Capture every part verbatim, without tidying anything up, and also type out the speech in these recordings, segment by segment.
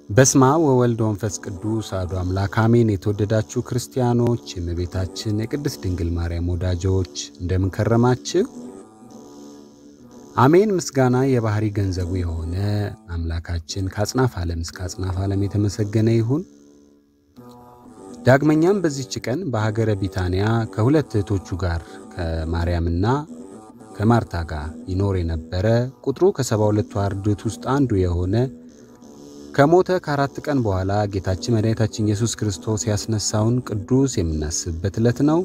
በስመ አብ ወወልድ ወመንፈስ ቅዱስ አሐዱ አምላክ አሜን። የተወደዳችሁ ክርስቲያኖች የእመቤታችን የቅድስት ድንግል ማርያም ወዳጆች እንደምን ከረማችሁ? አሜን። ምስጋና የባህሪ ገንዘቡ የሆነ አምላካችን ከአጽናፈ ዓለም እስከ አጽናፈ ዓለም የተመሰገነ ይሁን። ዳግመኛም በዚህች ቀን በሀገረ ቢታንያ ከሁለት እህቶቹ ጋር ከማርያምና ከማርታ ጋር ይኖር የነበረ ቁጥሩ ከሰባ ሁለቱ አርድእት ውስጥ አንዱ የሆነ ከሞተ ከአራት ቀን በኋላ ጌታችን መድኃኒታችን ኢየሱስ ክርስቶስ ያስነሳውን ቅዱስ የምናስብበት ዕለት ነው።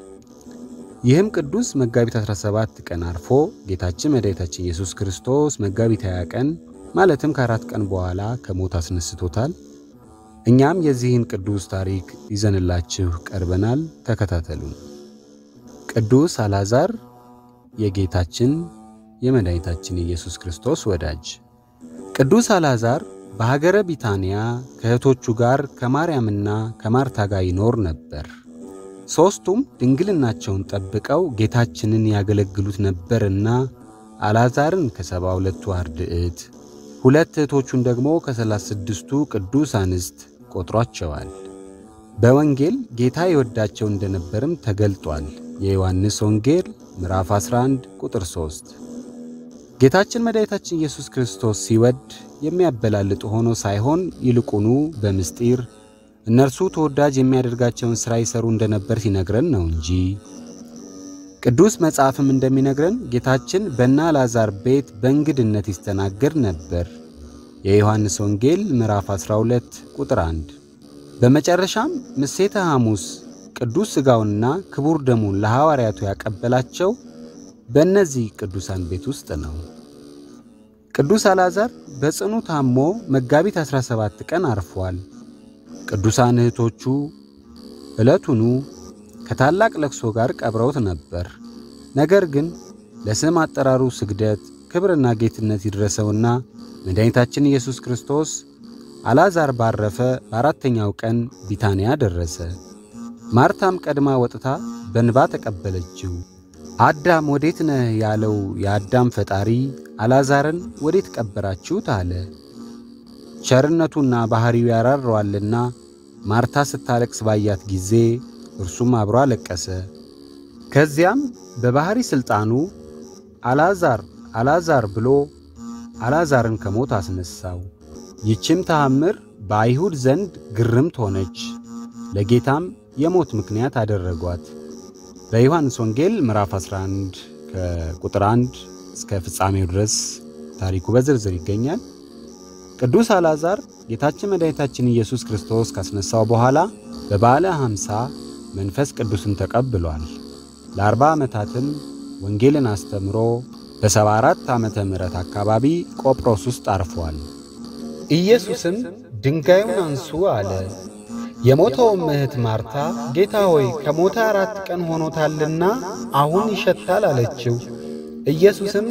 ይህም ቅዱስ መጋቢት አስራ ሰባት ቀን አርፎ ጌታችን መድኃኒታችን ኢየሱስ ክርስቶስ መጋቢት ሃያ ቀን ማለትም ከአራት ቀን በኋላ ከሞት አስነስቶታል። እኛም የዚህን ቅዱስ ታሪክ ይዘንላችሁ ቀርበናል። ተከታተሉን። ቅዱስ አልዓዛር የጌታችን የመድኃኒታችን ኢየሱስ ክርስቶስ ወዳጅ። ቅዱስ አልዓዛር በሀገረ ቢታንያ ከእህቶቹ ጋር ከማርያምና ከማርታ ጋር ይኖር ነበር። ሦስቱም ድንግልናቸውን ጠብቀው ጌታችንን ያገለግሉት ነበርና አልዓዛርን ከሰባ ሁለቱ አርድእት ሁለት እህቶቹን ደግሞ ከሰላሳ ስድስቱ ቅዱስ አንስት ቆጥሯቸዋል። በወንጌል ጌታ ይወዳቸው እንደነበርም ተገልጧል። የዮሐንስ ወንጌል ምዕራፍ አስራ አንድ ቁጥር ሶስት። ጌታችን መድኃኒታችን ኢየሱስ ክርስቶስ ሲወድ የሚያበላልጥ ሆኖ ሳይሆን ይልቁኑ በምስጢር እነርሱ ተወዳጅ የሚያደርጋቸውን ሥራ ይሰሩ እንደነበር ሲነግረን ነው እንጂ። ቅዱስ መጽሐፍም እንደሚነግረን ጌታችን በእነ አልዓዛር ቤት በእንግድነት ይስተናገድ ነበር። የዮሐንስ ወንጌል ምዕራፍ አስራ ሁለት ቁጥር አንድ። በመጨረሻም ምሴተ ሐሙስ ቅዱስ ሥጋውንና ክቡር ደሙን ለሐዋርያቱ ያቀበላቸው በእነዚህ ቅዱሳን ቤት ውስጥ ነው። ቅዱስ አልዓዛር በጽኑ ታሞ መጋቢት አስራ ሰባት ቀን አርፏል። ቅዱሳን እህቶቹ ዕለቱኑ ከታላቅ ለቅሶ ጋር ቀብረውት ነበር። ነገር ግን ለስም አጠራሩ ስግደት ክብርና ጌትነት ይድረሰውና መድኃኒታችን ኢየሱስ ክርስቶስ አልዓዛር ባረፈ በአራተኛው ቀን ቢታንያ ደረሰ። ማርታም ቀድማ ወጥታ በንባ ተቀበለችው። አዳም ወዴት ነህ ያለው የአዳም ፈጣሪ አልዓዛርን ወዴት ቀበራችሁት አለ። ቸርነቱና ባህሪው ያራራዋልና ማርታ ስታለቅስ ባያት ጊዜ እርሱም አብሮ አለቀሰ። ከዚያም በባህሪ ሥልጣኑ አልዓዛር አልዓዛር ብሎ አልዓዛርን ከሞት አስነሳው። ይህችም ተአምር በአይሁድ ዘንድ ግርምት ሆነች፣ ለጌታም የሞት ምክንያት አደረጓት። በዮሐንስ ወንጌል ምዕራፍ አስራ አንድ ከቁጥር አንድ እስከ ፍጻሜው ድረስ ታሪኩ በዝርዝር ይገኛል። ቅዱስ አልዓዛር ጌታችን መድኃኒታችን ኢየሱስ ክርስቶስ ካስነሳው በኋላ በበዓለ ሃምሳ መንፈስ ቅዱስን ተቀብሏል። ለአርባ ዓመታትም ወንጌልን አስተምሮ በሰባ አራት ዓመተ ምህረት አካባቢ ቆጵሮስ ውስጥ አርፏል። ኢየሱስም ድንጋዩን አንሱ አለ። የሞተውም እህት ማርታ ጌታ ሆይ ከሞተ አራት ቀን ሆኖታልና አሁን ይሸታል አለችው። ኢየሱስም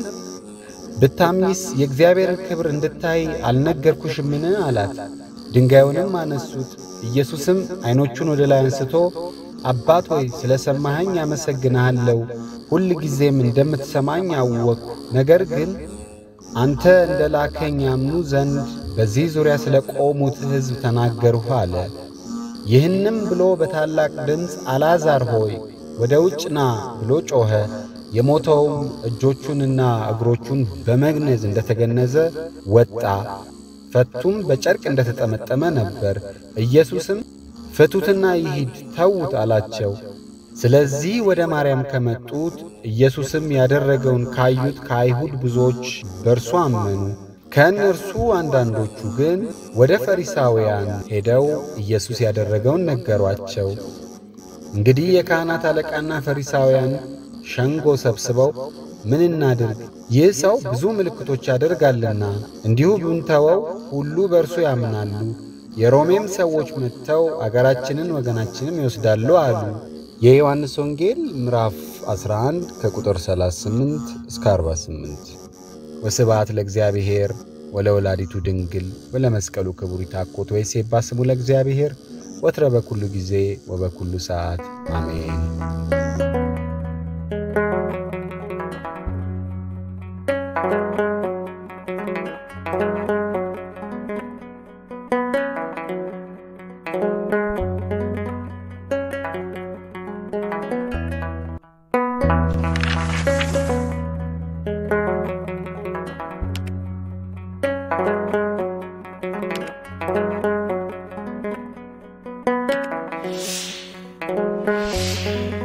ብታምኚስ የእግዚአብሔርን ክብር እንድታይ አልነገርኩሽምን አላት። ድንጋዩንም አነሱት። ኢየሱስም ዓይኖቹን ወደ ላይ አንስቶ አባት ሆይ ስለ ሰማኸኝ አመሰግንሃለሁ፣ ሁል ጊዜም እንደምትሰማኝ አወቅሁ። ነገር ግን አንተ እንደ ላከኝ ያምኑ ዘንድ በዚህ ዙሪያ ስለ ቆሙት ሕዝብ ተናገርሁ አለ። ይህንም ብሎ በታላቅ ድምፅ አልዓዛር ሆይ ወደ ውጭ ና ብሎ ጮኸ። የሞተውም እጆቹንና እግሮቹን በመግነዝ እንደተገነዘ ወጣ፣ ፈቱም በጨርቅ እንደተጠመጠመ ነበር። ኢየሱስም ፍቱትና ይሂድ ተዉት አላቸው። ስለዚህ ወደ ማርያም ከመጡት ኢየሱስም ያደረገውን ካዩት ከአይሁድ ብዙዎች በእርሱ አመኑ። ከእነርሱ አንዳንዶቹ ግን ወደ ፈሪሳውያን ሄደው ኢየሱስ ያደረገውን ነገሯቸው። እንግዲህ የካህናት አለቃና ፈሪሳውያን ሸንጎ ሰብስበው ምን እናድርግ? ይህ ሰው ብዙ ምልክቶች ያደርጋልና እንዲሁ ብንተወው ሁሉ በእርሱ ያምናሉ። የሮሜም ሰዎች መጥተው አገራችንን ወገናችንም ይወስዳሉ አሉ። የዮሐንስ ወንጌል ምዕራፍ አስራ አንድ ከቁጥር ሰላሳ ስምንት እስከ አርባ ስምንት። ወስብሐት ለእግዚአብሔር ወለወላዲቱ ድንግል ወለመስቀሉ ክቡር ይታኮት ወይሴባ ስሙ ለእግዚአብሔር ወትረ በኩሉ ጊዜ ወበኩሉ ሰዓት አሜን። Thank you.